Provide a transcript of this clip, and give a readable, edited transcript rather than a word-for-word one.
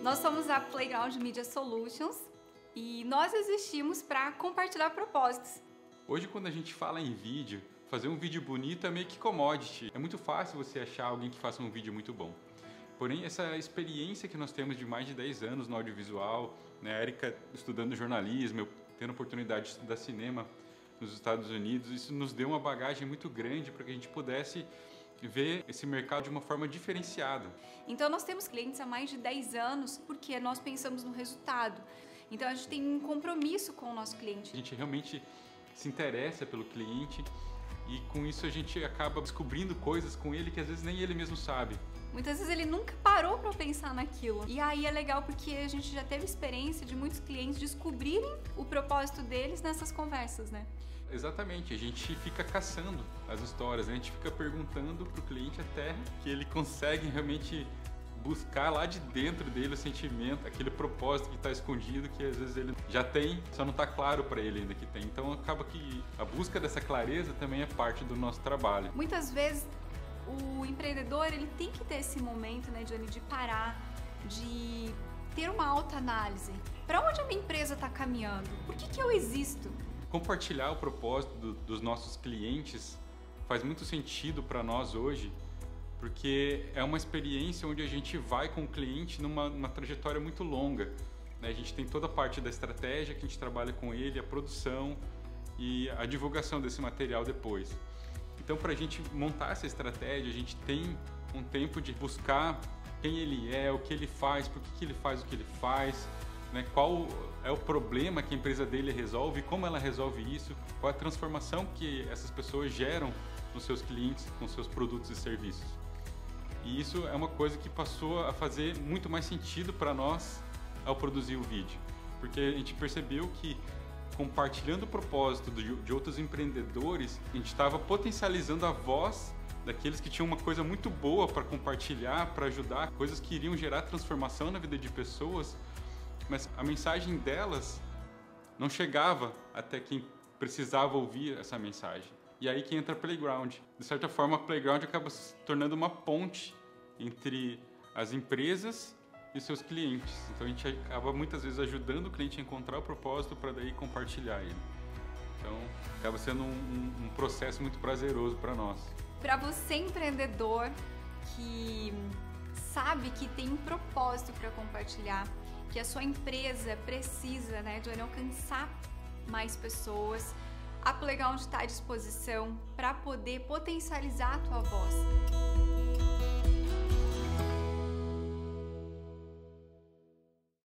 Nós somos a Playground Media Solutions e nós existimos para compartilhar propósitos. Hoje, quando a gente fala em vídeo, fazer um vídeo bonito é meio que commodity. É muito fácil você achar alguém que faça um vídeo muito bom. Porém, essa experiência que nós temos de mais de 10 anos no audiovisual, né, a Erika estudando jornalismo, eu tendo a oportunidade de estudar cinema nos Estados Unidos, isso nos deu uma bagagem muito grande para que a gente pudesse ver esse mercado de uma forma diferenciada. Então nós temos clientes há mais de 10 anos porque nós pensamos no resultado. Então a gente tem um compromisso com o nosso cliente. A gente realmente se interessa pelo cliente e com isso a gente acaba descobrindo coisas com ele que às vezes nem ele mesmo sabe. Muitas vezes ele nunca parou para pensar naquilo. E aí é legal porque a gente já teve experiência de muitos clientes descobrirem o propósito deles nessas conversas, né? Exatamente, a gente fica caçando as histórias, né? A gente fica perguntando para o cliente até que ele consegue realmente buscar lá de dentro dele o sentimento, aquele propósito que está escondido, que às vezes ele já tem, só não está claro para ele ainda que tem. Então acaba que a busca dessa clareza também é parte do nosso trabalho. Muitas vezes o empreendedor ele tem que ter esse momento, né, Johnny, de parar, de ter uma autoanálise. Para onde a minha empresa está caminhando? Por que eu existo? Compartilhar o propósito dos nossos clientes faz muito sentido para nós hoje, porque é uma experiência onde a gente vai com o cliente numa trajetória muito longa, né? A gente tem toda a parte da estratégia que a gente trabalha com ele, a produção e a divulgação desse material depois. Então, para a gente montar essa estratégia, a gente tem um tempo de buscar quem ele é, o que ele faz, por que ele faz o que ele faz, né? Qual é o problema que a empresa dele resolve, como ela resolve isso, qual é a transformação que essas pessoas geram nos seus clientes com seus produtos e serviços. E isso é uma coisa que passou a fazer muito mais sentido para nós ao produzir o vídeo, porque a gente percebeu que compartilhando o propósito de outros empreendedores, a gente estava potencializando a voz daqueles que tinham uma coisa muito boa para compartilhar, para ajudar, coisas que iriam gerar transformação na vida de pessoas, mas a mensagem delas não chegava até quem precisava ouvir essa mensagem. E aí que entra a Playground. De certa forma, a Playground acaba se tornando uma ponte entre as empresas e seus clientes. Então a gente acaba muitas vezes ajudando o cliente a encontrar o propósito para daí compartilhar ele. Então acaba sendo um processo muito prazeroso para nós. Para você empreendedor que sabe que tem um propósito para compartilhar, que a sua empresa precisa, né, de alcançar mais pessoas, a Playground está à disposição para poder potencializar a tua voz.